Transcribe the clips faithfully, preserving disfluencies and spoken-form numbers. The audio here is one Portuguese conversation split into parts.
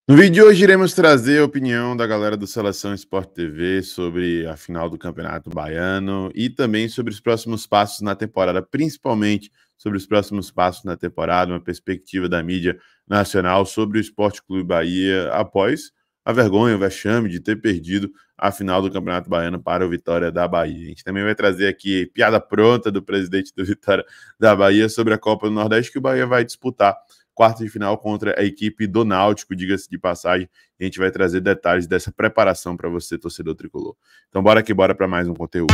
No vídeo de hoje iremos trazer a opinião da galera do Seleção Sport T V sobre a final do Campeonato Baiano e também sobre os próximos passos na temporada, principalmente sobre os próximos passos na temporada, uma perspectiva da mídia nacional sobre o Sport Clube Bahia após a vergonha, o vexame de ter perdido a final do Campeonato Baiano para o Vitória da Bahia. A gente também vai trazer aqui piada pronta do presidente do Vitória da Bahia sobre a Copa do Nordeste que o Bahia vai disputar quarta de final contra a equipe do Náutico, diga-se de passagem. A gente vai trazer detalhes dessa preparação para você, torcedor tricolor. Então bora que bora para mais um conteúdo.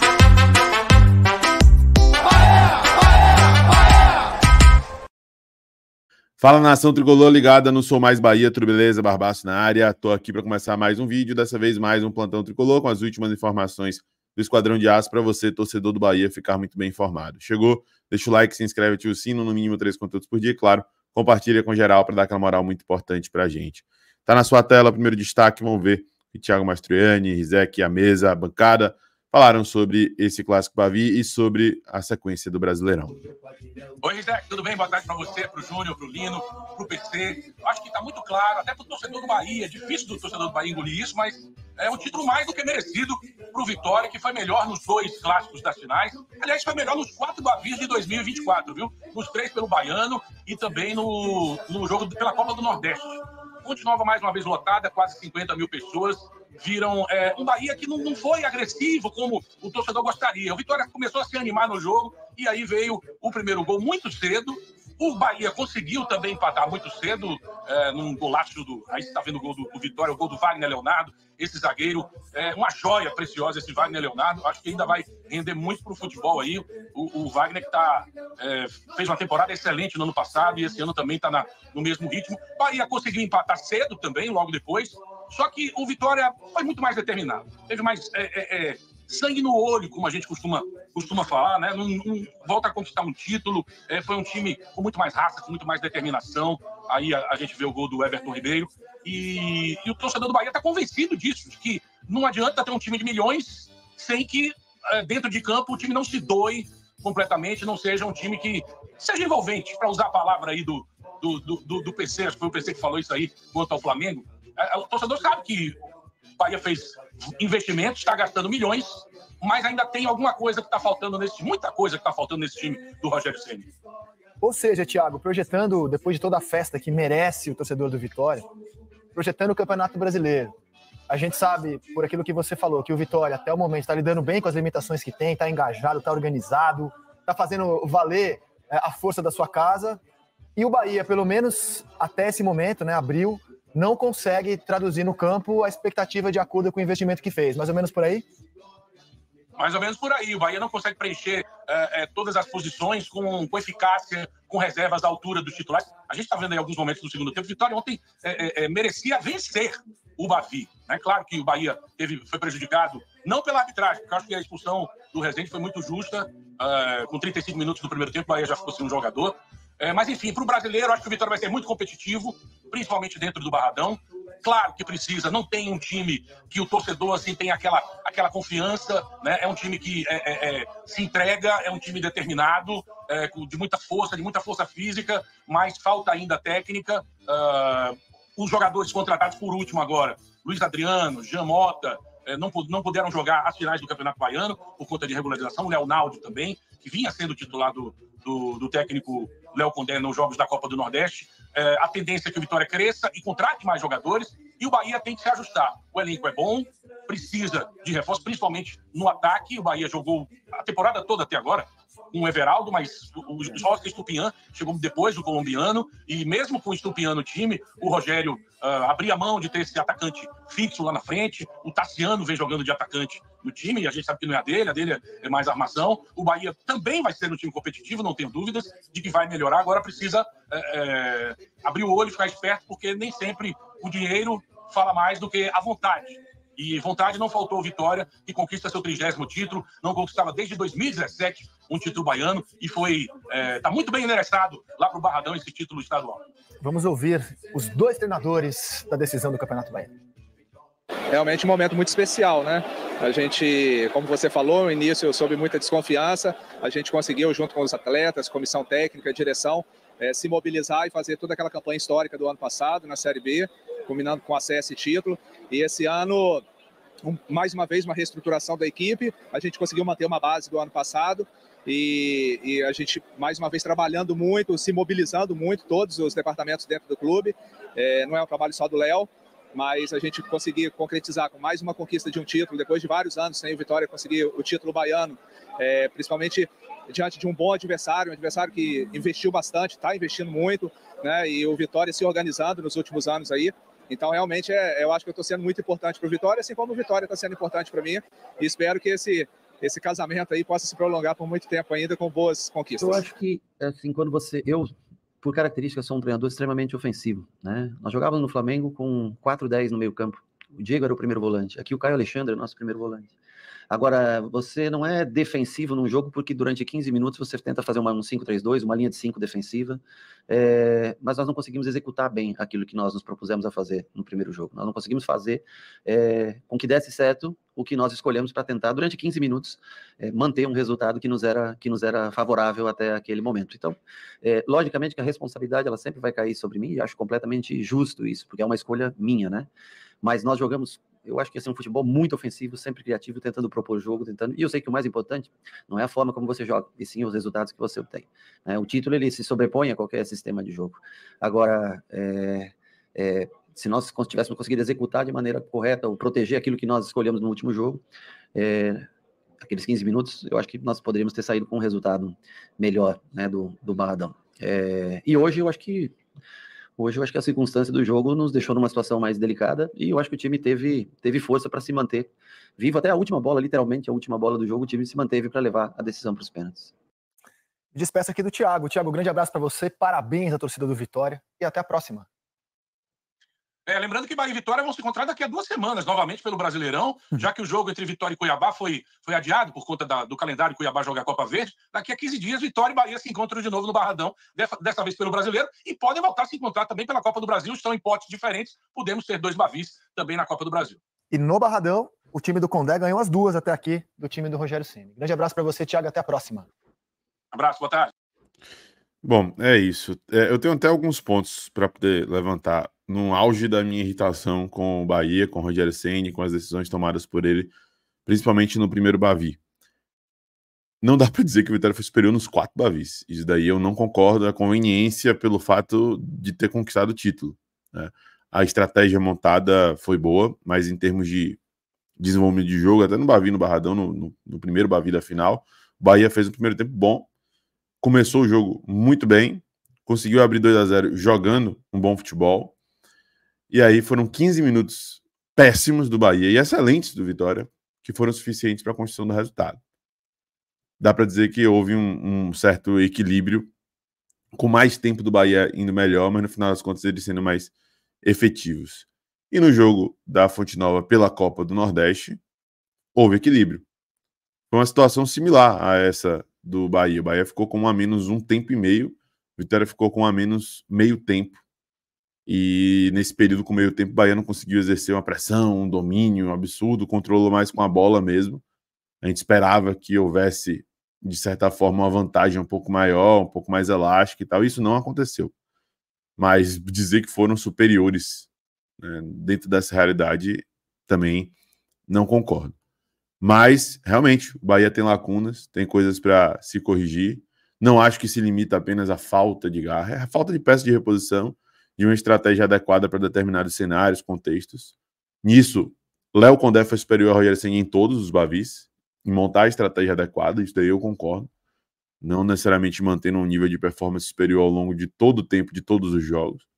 Fala, nação tricolor ligada no Sou Mais Bahia, tudo beleza? Barbaço na área. Tô aqui para começar mais um vídeo, dessa vez mais um plantão tricolor com as últimas informações do Esquadrão de Aço para você, torcedor do Bahia, ficar muito bem informado. Chegou? Deixa o like, se inscreve, ativa o sino, no mínimo três conteúdos por dia, claro. Compartilha com geral para dar aquela moral muito importante para a gente. Tá na sua tela, primeiro destaque, vamos ver que Thiago Mastroianni, Rizek, a mesa, a bancada, falaram sobre esse Clássico Bavi e sobre a sequência do Brasileirão. Oi, Rizek, tudo bem? Boa tarde para você, para o Júnior, para o Lino, para o P C. Acho que está muito claro, até para o torcedor do Bahia, é difícil do torcedor do Bahia engolir isso, mas é um título mais do que merecido para o Vitória, que foi melhor nos dois clássicos das finais. Aliás, foi melhor nos quatro Bavis de dois mil e vinte e quatro, viu? Nos três pelo Baiano e também no, no jogo pela Copa do Nordeste. Continuava mais uma vez lotada, quase cinquenta mil pessoas. Viram é, um Bahia que não, não foi agressivo como o torcedor gostaria. O Vitória começou a se animar no jogo e aí veio o primeiro gol muito cedo. O Bahia conseguiu também empatar muito cedo, é, num golaço do... Aí você está vendo o gol do, do Vitória, o gol do Wagner Leonardo, esse zagueiro, é uma joia preciosa esse Wagner Leonardo. Acho que ainda vai render muito para o futebol aí. O, o Wagner que tá, é, fez uma temporada excelente no ano passado e esse ano também está no mesmo ritmo. O Bahia conseguiu empatar cedo também, logo depois. Só que o Vitória foi muito mais determinado. Teve mais... É, é, é, sangue no olho, como a gente costuma, costuma falar, né? Não, não volta a conquistar um título. É, foi um time com muito mais raça, com muito mais determinação. Aí a, a gente vê o gol do Everton Ribeiro. E, e o torcedor do Bahia está convencido disso, de que não adianta ter um time de milhões sem que, é, dentro de campo, o time não se doe completamente, não seja um time que seja envolvente, para usar a palavra aí do, do, do, do, do P C, acho que foi o P C que falou isso aí quanto ao Flamengo. É, o torcedor sabe que o Bahia fez investimentos, está gastando milhões, mas ainda tem alguma coisa que está faltando nesse time, muita coisa que está faltando nesse time do Rogério Ceni. Ou seja, Thiago, projetando, depois de toda a festa que merece o torcedor do Vitória, projetando o Campeonato Brasileiro. A gente sabe, por aquilo que você falou, que o Vitória, até o momento, está lidando bem com as limitações que tem, está engajado, está organizado, está fazendo valer é, a força da sua casa. E o Bahia, pelo menos até esse momento, né, abril, não consegue traduzir no campo a expectativa de acordo com o investimento que fez. Mais ou menos por aí? Mais ou menos por aí. O Bahia não consegue preencher é, é, todas as posições com, com eficácia, com reservas à altura dos titulares. A gente está vendo aí alguns momentos do segundo tempo. Vitória ontem é, é, merecia vencer o Bavi. Né? Claro que o Bahia teve, foi prejudicado, não pela arbitragem, porque eu acho que a expulsão do Rezende foi muito justa. É, com trinta e cinco minutos do primeiro tempo, o Bahia já ficou sem um jogador. É, mas, enfim, para o brasileiro, acho que o Vitória vai ser muito competitivo, principalmente dentro do Barradão. Claro que precisa, não tem um time que o torcedor assim, tem aquela, aquela confiança, né? É um time que é, é, é, se entrega, é um time determinado, é, de muita força, de muita força física, mas falta ainda técnica. Uh, os jogadores contratados por último agora, Luiz Adriano, Jean Mota, é, não, não puderam jogar as finais do Campeonato Baiano por conta de regularização, o Leonardo também, que vinha sendo titular do, do, do técnico Léo Condé nos jogos da Copa do Nordeste. É, a tendência é que o Vitória cresça e contrate mais jogadores, e o Bahia tem que se ajustar. O elenco é bom, precisa de reforço, principalmente no ataque. O Bahia jogou a temporada toda até agora com o Everaldo, mas o, o Oscar Estupiñán chegou depois do colombiano, e mesmo com o Estupiñán no time, o Rogério uh, abria mão de ter esse atacante fixo lá na frente. O Tassiano vem jogando de atacante no time, e a gente sabe que não é a dele, a dele é mais armação. O Bahia também vai ser um time competitivo, não tenho dúvidas de que vai melhorar. Agora precisa é, é, abrir o olho e ficar esperto, porque nem sempre o dinheiro fala mais do que a vontade. E vontade não faltou. Vitória, que conquista seu trigésimo título, não conquistava desde dois mil e dezessete um título baiano, e foi está é, muito bem endereçado lá para o Barradão esse título estadual. Vamos ouvir os dois treinadores da decisão do Campeonato Baiano. Realmente um momento muito especial, né? A gente, como você falou, no início sob muita desconfiança, a gente conseguiu, junto com os atletas, comissão técnica, direção, é, se mobilizar e fazer toda aquela campanha histórica do ano passado na Série B. combinando com acesso e título. E esse ano, um, mais uma vez, uma reestruturação da equipe. A gente conseguiu manter uma base do ano passado e, e a gente, mais uma vez, trabalhando muito, se mobilizando muito, todos os departamentos dentro do clube. É, não é um trabalho só do Léo, mas a gente conseguir concretizar com mais uma conquista de um título, depois de vários anos sem o Vitória conseguir o título baiano, é, principalmente diante de um bom adversário, um adversário que investiu bastante, está investindo muito, né, e o Vitória se organizando nos últimos anos aí. Então, realmente, é, eu acho que eu estou sendo muito importante para o Vitória, assim como o Vitória está sendo importante para mim, e espero que esse, esse casamento aí possa se prolongar por muito tempo ainda com boas conquistas. Eu acho que, assim, quando você... Eu, por característica, sou um treinador extremamente ofensivo, né? Nós jogávamos no Flamengo com quatro dez no meio campo. O Diego era o primeiro volante. Aqui o Caio Alexandre é o nosso primeiro volante. Agora, você não é defensivo num jogo porque durante quinze minutos você tenta fazer uma, um cinco três dois, uma linha de cinco defensiva, é, mas nós não conseguimos executar bem aquilo que nós nos propusemos a fazer no primeiro jogo. Nós não conseguimos fazer é, com que desse certo o que nós escolhemos para tentar, durante quinze minutos, é, manter um resultado que nos, era, que nos era favorável até aquele momento. Então, é, logicamente que a responsabilidade ela sempre vai cair sobre mim, e acho completamente justo isso, porque é uma escolha minha, né? Mas nós jogamos... Eu acho que é um futebol muito ofensivo, sempre criativo, tentando propor jogo, tentando... E eu sei que o mais importante não é a forma como você joga, e sim os resultados que você obtém. Né? O título, ele se sobrepõe a qualquer sistema de jogo. Agora, é, é, se nós tivéssemos conseguido executar de maneira correta, ou proteger aquilo que nós escolhemos no último jogo, é, aqueles quinze minutos, eu acho que nós poderíamos ter saído com um resultado melhor, né, do, do Barradão. É, e hoje eu acho que Hoje eu acho que a circunstância do jogo nos deixou numa situação mais delicada e eu acho que o time teve, teve força para se manter vivo até a última bola, literalmente a última bola do jogo, o time se manteve para levar a decisão para os pênaltis. Despeço aqui do Thiago. Thiago, grande abraço para você, parabéns à torcida do Vitória e até a próxima. É, lembrando que Bahia e Vitória vão se encontrar daqui a duas semanas, novamente pelo Brasileirão, já que o jogo entre Vitória e Cuiabá foi, foi adiado por conta da, do calendário Cuiabá jogar a Copa Verde. Daqui a quinze dias, Vitória e Bahia se encontram de novo no Barradão, dessa, dessa vez pelo Brasileiro, e podem voltar a se encontrar também pela Copa do Brasil. Estão em potes diferentes, podemos ter dois Bavis também na Copa do Brasil. E no Barradão, o time do Condé ganhou as duas até aqui do time do Rogério Ceni. Grande abraço para você, Thiago, até a próxima. Abraço, boa tarde. Bom, é isso. É, eu tenho até alguns pontos para poder levantar no auge da minha irritação com o Bahia, com o Rogério Ceni, com as decisões tomadas por ele, principalmente no primeiro Bavi. Não dá para dizer que o Vitória foi superior nos quatro Bavis. Isso daí eu não concordo, a conveniência pelo fato de ter conquistado o título. Né? A estratégia montada foi boa, mas em termos de desenvolvimento de jogo, até no Bavi, no Barradão, no, no, no primeiro Bavi da final, o Bahia fez um primeiro tempo bom, começou o jogo muito bem, conseguiu abrir dois a zero jogando um bom futebol, e aí foram quinze minutos péssimos do Bahia e excelentes do Vitória, que foram suficientes para a construção do resultado. Dá para dizer que houve um, um certo equilíbrio, com mais tempo do Bahia indo melhor, mas no final das contas eles sendo mais efetivos. E no jogo da Fonte Nova pela Copa do Nordeste, houve equilíbrio. Foi uma situação similar a essa do Bahia. O Bahia ficou com um a menos um tempo e meio, o Vitória ficou com um a menos meio tempo. E nesse período com meio tempo, o Bahia não conseguiu exercer uma pressão, um domínio um absurdo, controlou mais com a bola mesmo. A gente esperava que houvesse, de certa forma, uma vantagem um pouco maior, um pouco mais elástica e tal. Isso não aconteceu. Mas dizer que foram superiores, né, dentro dessa realidade, também não concordo. Mas, realmente, o Bahia tem lacunas, tem coisas para se corrigir. Não acho que se limita apenas à falta de garra, é a falta de peça de reposição, de uma estratégia adequada para determinados cenários, contextos. Nisso, Léo Condé foi superior ao Rogério Ceni em todos os Bavis, em montar a estratégia adequada, isso daí eu concordo. Não necessariamente mantendo um nível de performance superior ao longo de todo o tempo, de todos os jogos.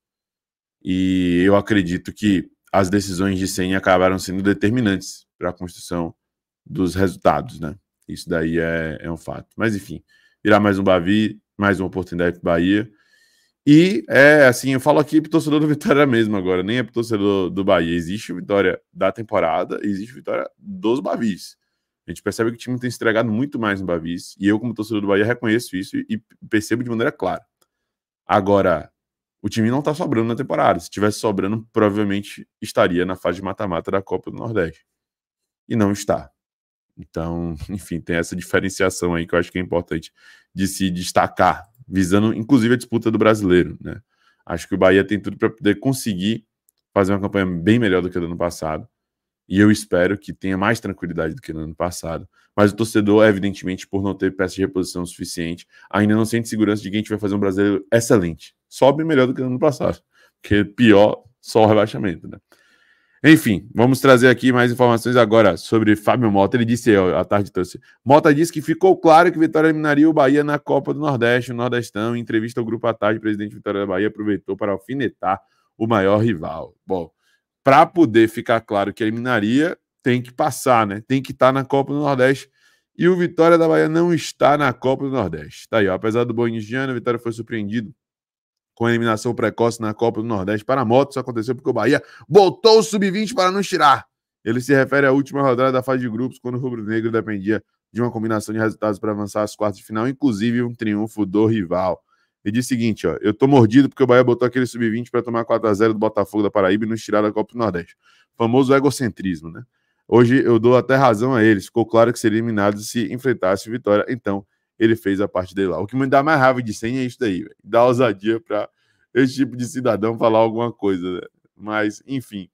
E eu acredito que as decisões de Ceni acabaram sendo determinantes para a construção dos resultados, né? Isso daí é, é um fato. Mas, enfim, virar mais um Bavi, mais uma oportunidade para o Bahia. E, é assim, eu falo aqui pro torcedor do Vitória mesmo agora, nem é pro torcedor do Bahia. Existe o Vitória da temporada, existe o Vitória dos Bavis. A gente percebe que o time tem se entregado muito mais no Bavis, e eu, como torcedor do Bahia, reconheço isso e percebo de maneira clara. Agora, o time não tá sobrando na temporada. Se tivesse sobrando, provavelmente estaria na fase de mata-mata da Copa do Nordeste. E não está. Então, enfim, tem essa diferenciação aí que eu acho que é importante de se destacar, visando inclusive a disputa do Brasileiro, né? Acho que o Bahia tem tudo para poder conseguir fazer uma campanha bem melhor do que a do ano passado. E eu espero que tenha mais tranquilidade do que no ano passado. Mas o torcedor, evidentemente, por não ter peça de reposição suficiente, ainda não sente segurança de que a gente vai fazer um brasileiro excelente. Sobe melhor do que no ano passado. Porque pior, só o rebaixamento, né? Enfim, vamos trazer aqui mais informações agora sobre Fábio Mota. Ele disse aí, à tarde trouxe. Mota disse que ficou claro que Vitória eliminaria o Bahia na Copa do Nordeste, o Nordestão. Em entrevista ao Grupo à Tarde, o presidente Vitória da Bahia aproveitou para alfinetar o maior rival. Bom, para poder ficar claro que eliminaria, tem que passar, né? Tem que estar na Copa do Nordeste. E o Vitória da Bahia não está na Copa do Nordeste. Tá aí, ó. Apesar do bom início de ano, a Vitória foi surpreendido com a eliminação precoce na Copa do Nordeste para a Moto. Isso aconteceu porque o Bahia botou o sub vinte para não tirar. Ele se refere à última rodada da fase de grupos, quando o rubro-negro dependia de uma combinação de resultados para avançar às quartas de final, inclusive um triunfo do rival. Ele diz o seguinte, ó, eu tô mordido porque o Bahia botou aquele sub vinte para tomar quatro a zero do Botafogo da Paraíba e nos tirar da Copa do Nordeste. Famoso egocentrismo, né? Hoje eu dou até razão a eles. Ficou claro que seria eliminado se enfrentasse o Vitória, então ele fez a parte dele lá. O que me dá mais raiva de senha é isso daí, véio. Dá ousadia para esse tipo de cidadão falar alguma coisa, né? Mas, enfim,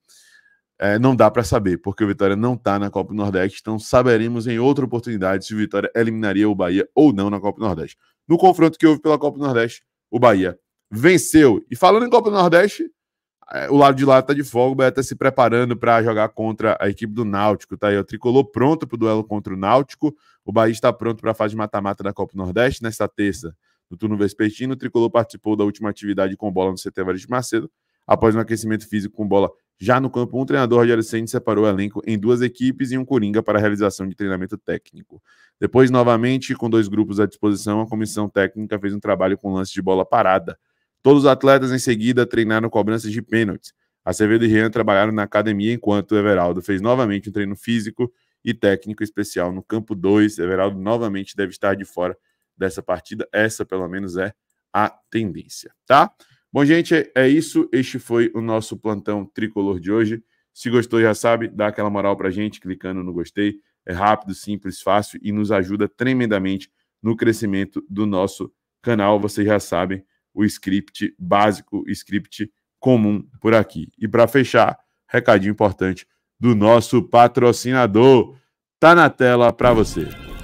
é, não dá para saber, porque o Vitória não está na Copa do Nordeste, então saberemos em outra oportunidade se o Vitória eliminaria o Bahia ou não na Copa do Nordeste. No confronto que houve pela Copa do Nordeste, o Bahia venceu. E falando em Copa do Nordeste, é, o lado de lá está de folga, o Bahia está se preparando para jogar contra a equipe do Náutico, tá aí, o Tricolor pronto para o duelo contra o Náutico, o Bahia está pronto para a fase de mata-mata da Copa do Nordeste, nesta terça, no turno vespertino, o Tricolor participou da última atividade com bola no C T Evaristo Macedo. Após um aquecimento físico com bola já no campo, um treinador, Rogério Ceni, separou o elenco em duas equipes e um coringa para a realização de treinamento técnico. Depois, novamente, com dois grupos à disposição, a comissão técnica fez um trabalho com lance de bola parada. Todos os atletas, em seguida, treinaram cobranças de pênaltis. Acevedo e Rian trabalharam na academia, enquanto o Everaldo fez novamente um treino físico e técnico especial no campo dois. Everaldo novamente deve estar de fora dessa partida. Essa, pelo menos, é a tendência, tá? Bom, gente, é isso. Este foi o nosso plantão tricolor de hoje. Se gostou, já sabe, dá aquela moral pra gente, clicando no gostei. É rápido, simples, fácil e nos ajuda tremendamente no crescimento do nosso canal. Vocês já sabem, o script básico, script comum por aqui. E para fechar, recadinho importante do nosso patrocinador. Tá na tela para você.